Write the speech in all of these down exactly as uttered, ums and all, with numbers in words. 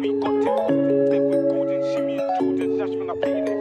we got to. Step with Gordon, Shimmy and Jordan, that's when I play it.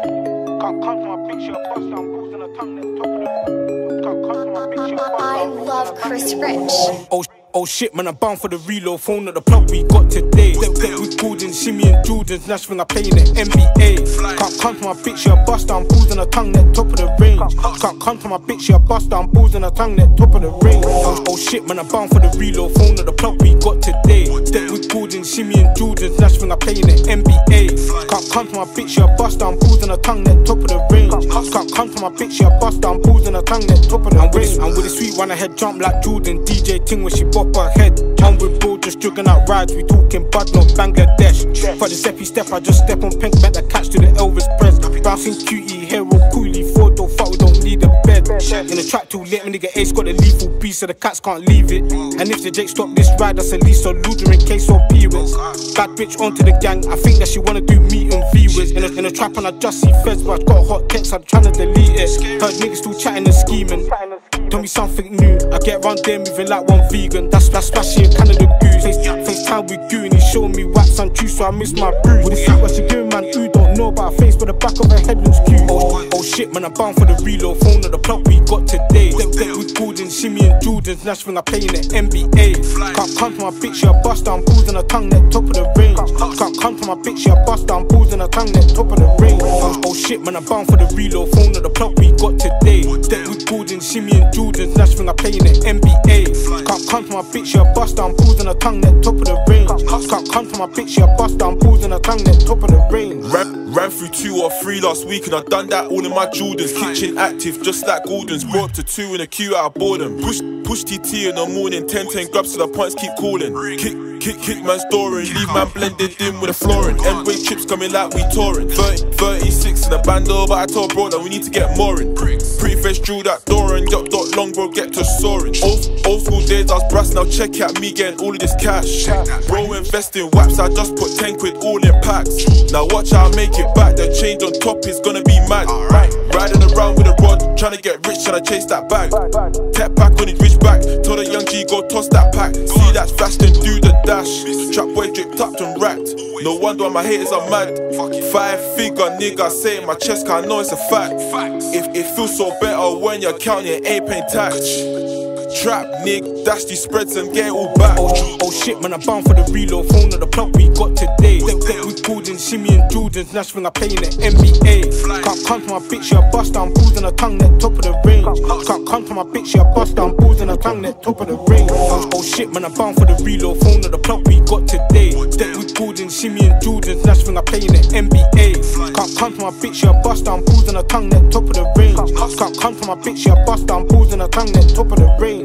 Can't come to my picture, bust down balls and a tongue, then top of the. Can't come to my picture, bust down I love Chris Rich. Oh, oh shit, man, I'm bound for the reload. Phone at the plug we got today. Step, step with Gordon, Shimmy and Jordan, that's when I play in the N B A. Can't come to my picture, bust down balls and a tongue, then top of the range. Can't come to my picture, bust down balls and a tongue, then top of the range. Oh, oh shit, man, I'm bound for the reload. Phone at the plug we got today. Step with Gordon, Shimmy and Jordan, that's when I play in the N B A. Can't come to my picture, bust down balls and a tongue, then top of the range. Can't come to my picture, bust down balls and a tongue, then top of the range. I'm with a sweet one, I head jump like Jordan. D J ting when she bop her head. I'm with bro, just jugging out rides. We talking bud, not Bangladesh. For the Zeppy step, I just step on pink, met the catch to the Elvis press. Bouncing cutie, hero coolie, four door fuck, we don't need a bed. In the track too late, my nigga Ace got a lethal piece, so the cats can't leave it. And if the Jake stop this ride, that's at least a looter in case or P-Wiz. Bad bitch onto the gang, I think that she wanna do meet and V-Wiz. In a, in a trap and I just see feds, but I got a hot text, I'm trying to delete it. Heard niggas still chatting and scheming. Tell me something new, I get round there moving like one vegan. That's that's flashy in Canada Goose. Face, FaceTime with Goo and he showed me wax and juice, so I miss my brew. With the suit what she giving, man, who don't know about her face, but the back of her head looks cute. Oh, oh shit, man, I'm bound for the reload. Phone at the plug we got today. Step, step with Gordon, Shimmy and Jordan's, that's when I play in the N B A. Can't come to my picture, bust down balls and a tongue, net top of the range. Can't come to my picture, bust down balls and a tongue, net top of the range. Oh, oh shit, man, I'm bound for the reload. Phone at the plug we got today. Step with Gordon, Shimmy and Jordan's, that's when I play in the N B A. Can't come to my picture, bust down balls and a tongue, net top of the range. Can't come to my picture, bust down balls and a tongue, net top of the range. Ran, ran through two or three last week and I done that all in my Jordans. Kitchen active, just like Gordon's. Brought to two in a queue out of boredom. Push, push T T in the morning, ten ten grabs to the points, keep calling. Kick, kick, kick man's door and leave man blended in with the flooring. End-way trips coming like we touring. thirty, thirty-six in a bando, but I told bro that we need to get more in. Pretty fresh drew that door and yacht dot long bro get to soaring. Old, old school days I was brass, now check out me getting all of this cash. Bro invest in waps, I just put ten quid all in packs. Now watch how I make it back, the change on top is gonna be mad. Riding around with a rod, trying to get rich, trying to chase that bag. Tap back on his rich back, told the young G go toss that pack. See that's fast and do the dash. Trap boy dripped up and racked. No wonder why my haters are mad. Five figure nigga say in my chest, cause I know it's a fact. If it feels so better when you're counting, ain't paying tax. Trap, nig, dash these spreads and get it all back. Oh, oh shit, man, I'm bound for the reload. Phone at the plug we got today. Step, step with Gordon, Shimmy and Jordan's, that's when I play in the N B A. Can't come to my picture, bust down balls and a tongue, net top of the range. Can't come to my picture, bust down balls and a tongue, net top of the range. Oh, oh shit, man, I'm bound for the reload. Phone at the plug we got today. Step with Gordon, Shimmy and Jordan's, that's when I play in the N B A. Can't come to my picture, bust down balls and a tongue, net top of the range. Can't come to my picture, bust down balls and a tongue, net top of the range.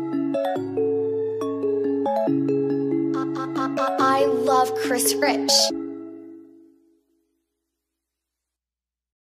I love Chris Rich.